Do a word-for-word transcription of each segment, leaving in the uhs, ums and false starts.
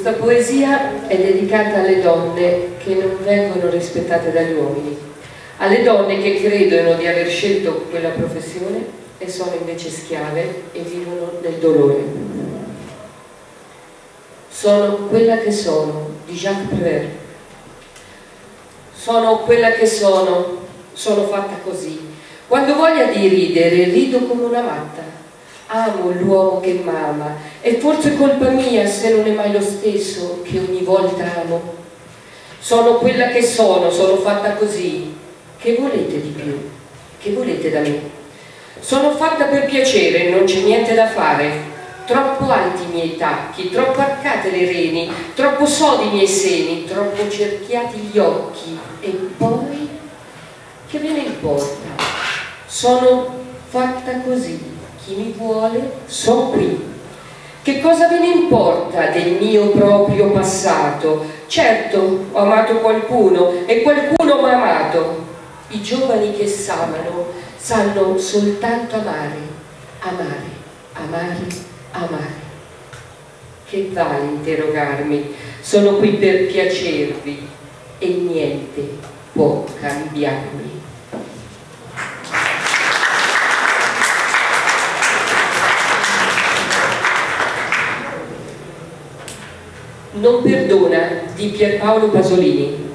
Questa poesia è dedicata alle donne che non vengono rispettate dagli uomini, alle donne che credono di aver scelto quella professione e sono invece schiave e vivono nel dolore. Sono quella che sono, di Jacques Prévert. Sono quella che sono, sono fatta così. Quando ho voglia di ridere, rido come una matta. Amo l'uomo che m'ama, e forse è colpa mia se non è mai lo stesso che ogni volta amo. Sono quella che sono, sono fatta così. Che volete di più? Che volete da me? Sono fatta per piacere, non c'è niente da fare. Troppo alti i miei tacchi, troppo arcate le reni, troppo sodi i miei seni, troppo cerchiati gli occhi. E poi, che ve ne importa? Sono fatta così. Chi mi vuole, sono qui. Che cosa ve ne importa del mio proprio passato? Certo, ho amato qualcuno e qualcuno mi ha amato. I giovani che s'amano sanno soltanto amare, amare, amare, amare. Che vale interrogarmi? Sono qui per piacervi e niente può cambiarmi. Non perdona di Pierpaolo Pasolini.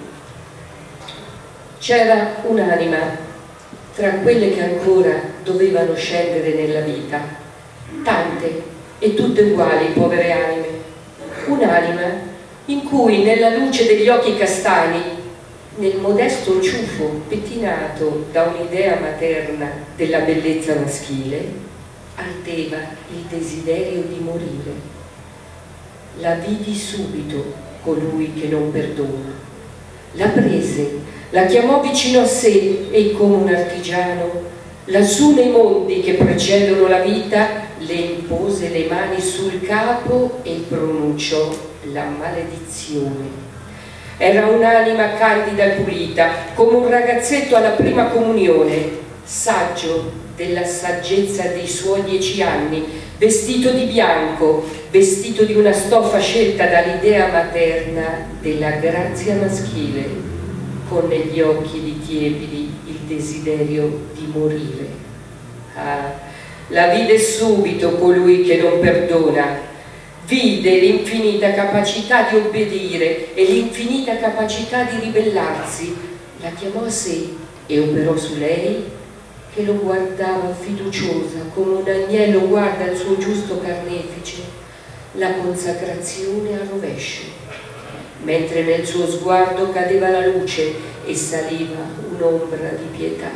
C'era un'anima tra quelle che ancora dovevano scendere nella vita, tante e tutte uguali, povere anime. Un'anima in cui nella luce degli occhi castani, nel modesto ciuffo pettinato da un'idea materna della bellezza maschile, ardeva il desiderio di morire. La vidi subito colui che non perdona. La prese, la chiamò vicino a sé e come un artigiano, lassù nei mondi che precedono la vita, le impose le mani sul capo e pronunciò la maledizione. Era un'anima candida e pulita, come un ragazzetto alla prima comunione, saggio della saggezza dei suoi dieci anni, vestito di bianco, vestito di una stoffa scelta dall'idea materna della grazia maschile, con negli occhi di tiepidi il desiderio di morire. Ah, la vide subito colui che non perdona, vide l'infinita capacità di obbedire e l'infinita capacità di ribellarsi, la chiamò a sé e operò su lei, che lo guardava fiduciosa come un agnello guarda il suo giusto carnefice, la consacrazione a rovescio, mentre nel suo sguardo cadeva la luce e saliva un'ombra di pietà.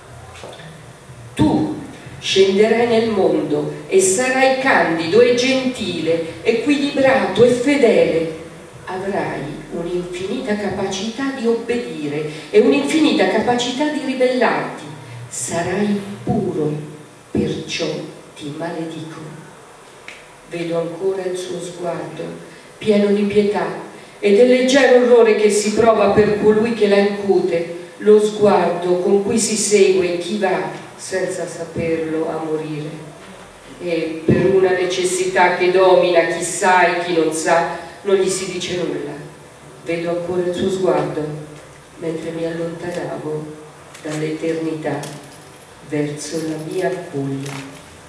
Tu scenderai nel mondo e sarai candido e gentile, equilibrato e fedele. Avrai un'infinita capacità di obbedire e un'infinita capacità di ribellarti. Sarai puro, perciò ti maledico. Vedo ancora il suo sguardo, pieno di pietà e del leggero orrore che si prova per colui che la incute, lo sguardo con cui si segue chi va, senza saperlo, a morire. E per una necessità che domina chi sa e chi non sa, non gli si dice nulla. Vedo ancora il suo sguardo, mentre mi allontanavo dall'eternità verso la mia culla.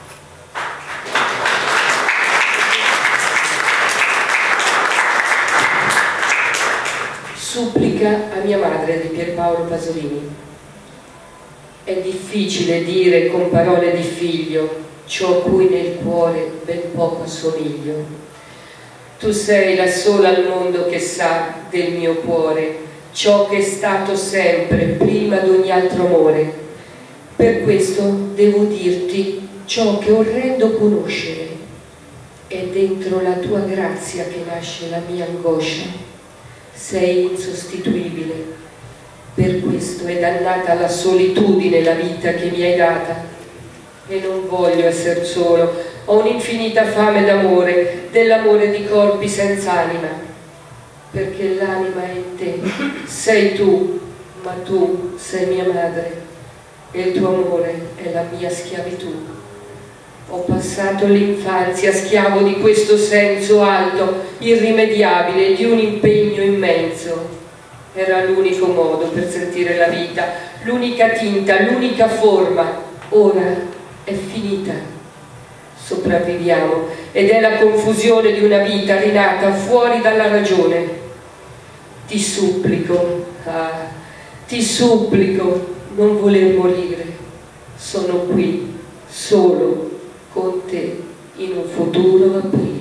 Supplica a mia madre di Pierpaolo Pasolini. È difficile dire con parole di figlio ciò a cui nel cuore ben poco assomiglio. Tu sei la sola al mondo che sa del mio cuore ciò che è stato sempre prima d'ogni altro amore. Per questo devo dirti ciò che orrendo conoscere. È dentro la tua grazia che nasce la mia angoscia. Sei insostituibile, per questo è dannata la solitudine la vita che mi hai data. E non voglio essere solo, ho un'infinita fame d'amore, dell'amore di corpi senza anima, perché l'anima è in te, sei tu, ma tu sei mia madre, e il tuo amore è la mia schiavitù. Ho passato l'infanzia schiavo di questo senso alto, irrimediabile, di un impegno immenso. Era l'unico modo per sentire la vita, l'unica tinta, l'unica forma. Ora è finita. Sopravviviamo ed è la confusione di una vita rinata fuori dalla ragione. Ti supplico, ah, ti supplico, non voler morire. Sono qui, solo, con te, in un futuro aprile.